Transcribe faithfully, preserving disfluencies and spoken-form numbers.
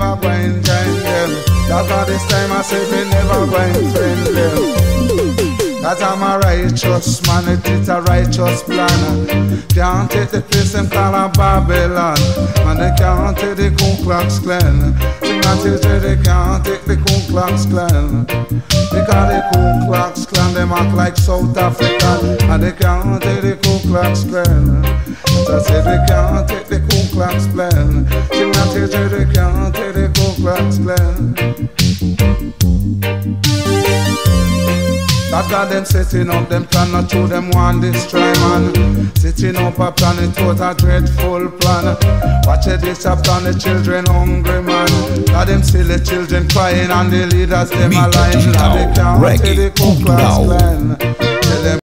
never going to join them. That's why this time I said me never going to friend them. Cause I'm a righteous man, it is a righteous plan. Can't take the place them call a Babylon. Man, they can't take the Ku Klux Klan. They can't take they can't take the Ku Klux Klan. Because the Ku Klux Klan, them act like South Africa. And they can't take the Ku Klux Klan. I said they can't take the Ku Klux Klan. They can't take they can't take the Ku Klux Klan. That got them setting up them plan, not to them one destroy man. Setting up a plan, it was a dreadful plan. Watch it, this up on the children hungry man. Got them see the children crying and the leaders them alive. Now they can't take the Ku Klux Klan.